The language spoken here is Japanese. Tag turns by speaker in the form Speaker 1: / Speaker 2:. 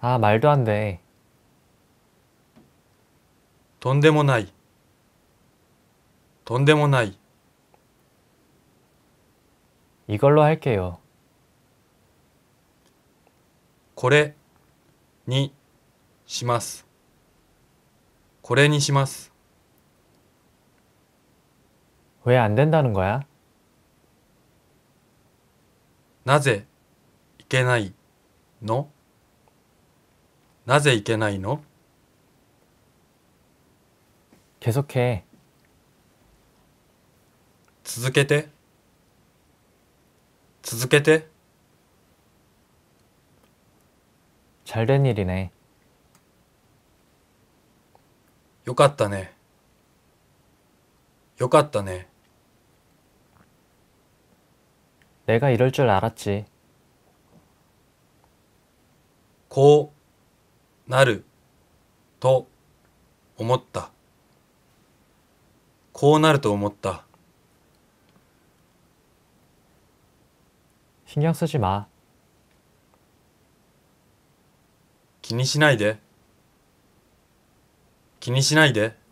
Speaker 1: 아, 말도 안 돼.
Speaker 2: とんでもない。とんでもない。
Speaker 1: 이걸로 할게요.
Speaker 2: これにします。これにします。
Speaker 1: 왜 안 된다는 거야?
Speaker 2: なぜいけないの？なぜいけないの？
Speaker 1: 계속해.
Speaker 2: 続けて。続けて。
Speaker 1: 잘된 일이네.
Speaker 2: よかったね。よかったね。
Speaker 1: 내가 이럴 줄 알았지.
Speaker 2: こうなると思った。こうなると思った。
Speaker 1: 신경 쓰지 마.
Speaker 2: 気にしないで。気にしないで。